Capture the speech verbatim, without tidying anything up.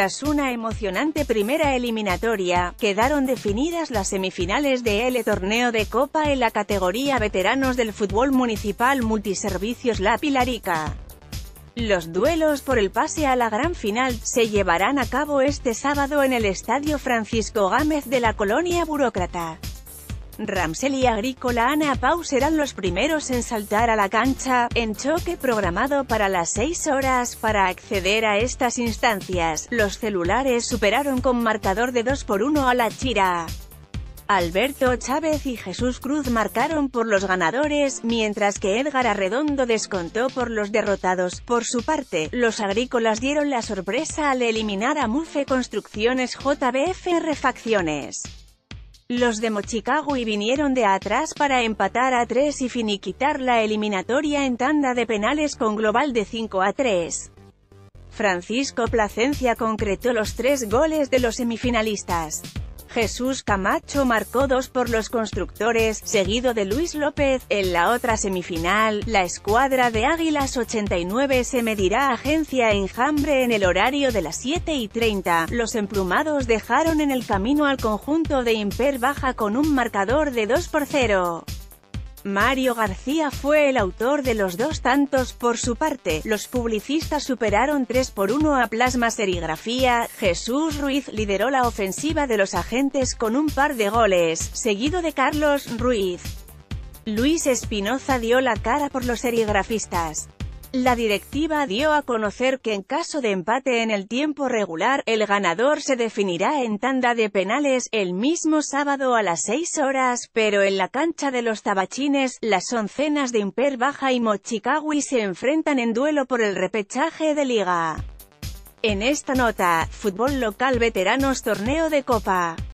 Tras una emocionante primera eliminatoria, quedaron definidas las semifinales de el torneo de Copa en la categoría veteranos del fútbol municipal Multiservicios La Pilarica. Los duelos por el pase a la gran final se llevarán a cabo este sábado en el Estadio Francisco Gámez de la colonia Burócrata. Ramsel y Agrícola Ana Pau serán los primeros en saltar a la cancha, en choque programado para las seis horas. Para acceder a estas instancias, los celulares superaron con marcador de dos por uno a la Chira. Alberto Chávez y Jesús Cruz marcaron por los ganadores, mientras que Edgar Arredondo descontó por los derrotados. Por su parte, los agrícolas dieron la sorpresa al eliminar a Mufe Construcciones J B F Refacciones. Los de Mochicagüí vinieron de atrás para empatar a tres y finiquitar la eliminatoria en tanda de penales con global de cinco a tres. Francisco Plasencia concretó los tres goles de los semifinalistas. Jesús Camacho marcó dos por los constructores, seguido de Luis López. En la otra semifinal, la escuadra de Águilas ochenta y nueve se medirá a Agencia Enjambre en el horario de las siete y treinta. Los emplumados dejaron en el camino al conjunto de Imper Baja con un marcador de dos por cero. Mario García fue el autor de los dos tantos. Por su parte, los publicistas superaron tres por uno a Plasma Serigrafía. Jesús Ruiz lideró la ofensiva de los agentes con un par de goles, seguido de Carlos Ruiz. Luis Espinoza dio la cara por los serigrafistas. La directiva dio a conocer que en caso de empate en el tiempo regular, el ganador se definirá en tanda de penales, el mismo sábado a las seis horas, pero en la cancha de los Tabachines. Las oncenas de Imper Baja y Mochicagüí se enfrentan en duelo por el repechaje de Liga. En esta nota, fútbol local veteranos torneo de Copa.